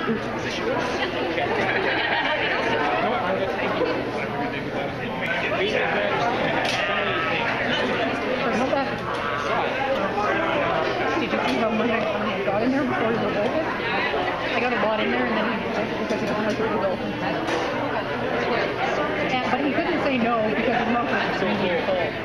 Did you see how when I got in there before he was open? I got a lot in there and then he was because he didn't like the results. But he couldn't say no because his mouth was extremely full.